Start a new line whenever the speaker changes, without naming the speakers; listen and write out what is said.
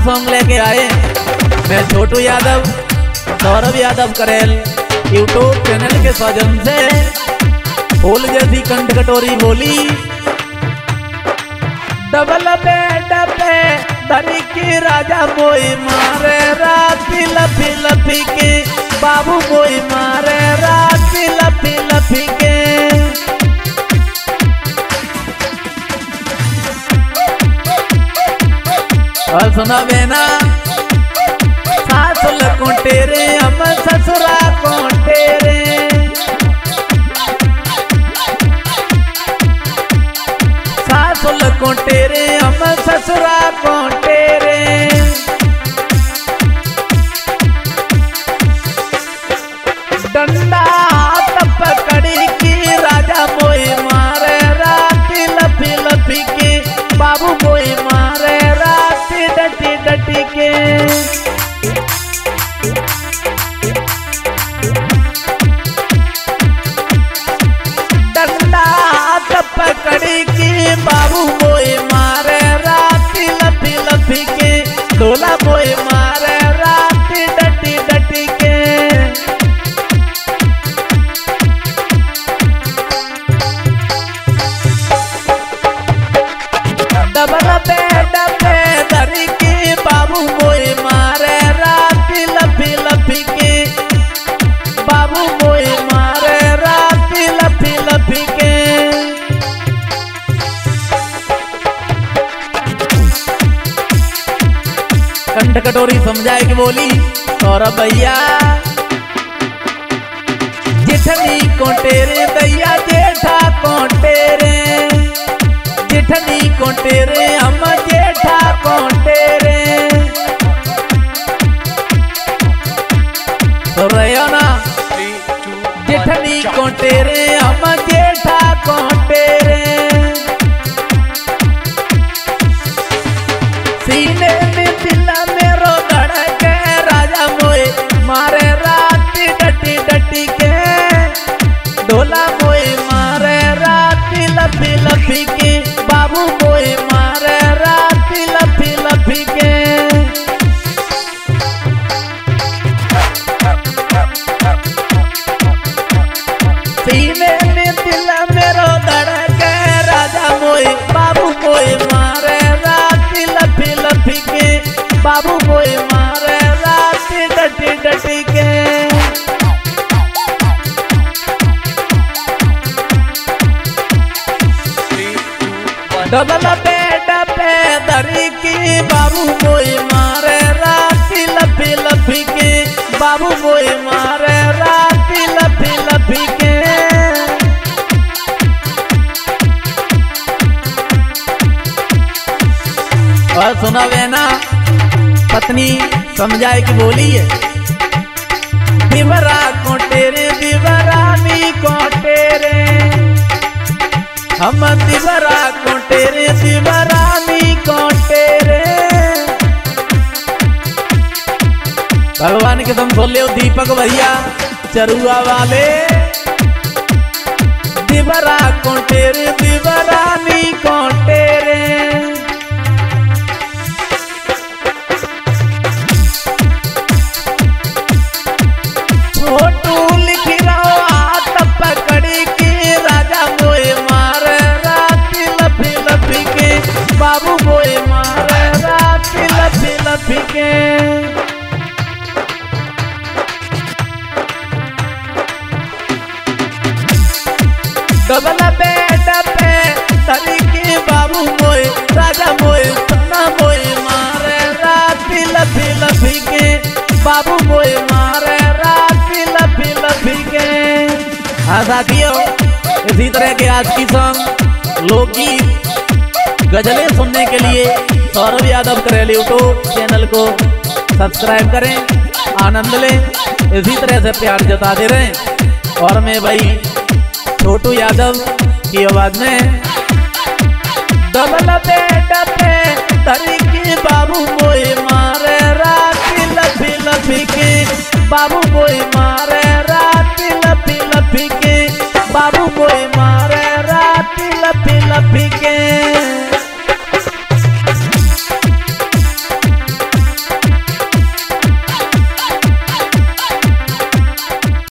Song लेके आए। मैं छोटू यादव, सौरभ यादव करेल यूट्यूब चैनल के सौजन से फूल जैसी कंठ कटोरी बोली। डबल बेड पे धरी की राजा मोई मारे राती लफी लफी के, बाबू मोई मारे राती लफी लफी के। और सुना बेना सासुल कोटेरे हम ससुरा कोटेरे, सासुल कोटेरे हम ससुरा कोटेरे। डंडा हाथ पकड़ी की राजा मोई मारे राती लफी लफी के, बाबू मोई मारे राती डटी डटी के। डंडा हाथ पकड़ी की बाबू मोई मारे राती लफी लफी के, डोला मोई मारे राती डटी डटी के। डबल बेड पे धरी की बाबू मोई मारे राती लफी लफी के, बाबू मोई मारे राती लफी लफी के। कंठ कटोरी समझाए कि बोली सौरभ भैया। जेठनी कोटेरे दैया जेठा कोटेरे, जेठनी कोटेरे हम जेठा कोटेरे। तो रहो ना जेठनी कोटेरे हम जेठा कोटेरे। सीने में दिला मेरो धड़के राजा मोए मारे राती डटी डटी के, ढोला मोए मारे राती लफी लफी के, बाबू मोए मारे राती लफी लफी के। सीने में दिल मेरो धड़के राजा मोए, बाबू मोए मारे राती लफी लफी के, बाबू मोए मारे राती डटी डटी के। डबल बेड पे धरी की बाबू मोई मारे राती लफी लफी के, बाबू मोई मारे राती लफी लफी के। और सुना बेना पत्नी समझाए कि बोली है। दिवरा कोटेरे दिवरानी कोटेरे, हम दिवरा कोटेरे दिवरानी कोटेरे। भगवान के तुम बोले हो दीपक भैया चरुआ वाले। दिवरा कोटेरे दिवरानी कोटेरे। छोटू लिख रहो हाथ पकड़ी की राजा मोए मारे राती लफी लफी के, बाबू मोए मारे राती लफी लफी के। डबल बेड पे धरी की बाबू मोए राजा मोए सना मोए मारे राती लफी लफी के, बाबू मोए मारे राती लफी लफी के। हाँ साथियों, इसी तरह के आज की सॉन्ग लोकगीत गजलें सुनने के लिए सौरभ यादव करेल यूट्यूब चैनल को सब्सक्राइब करें, आनंद लें, इसी तरह से प्यार जताते रहें। और मैं भाई छोटू यादव की आवाज में डबल बेड पे धरी की बाबू मोई मारे राती लफी लफी के, बाबू मोई मारे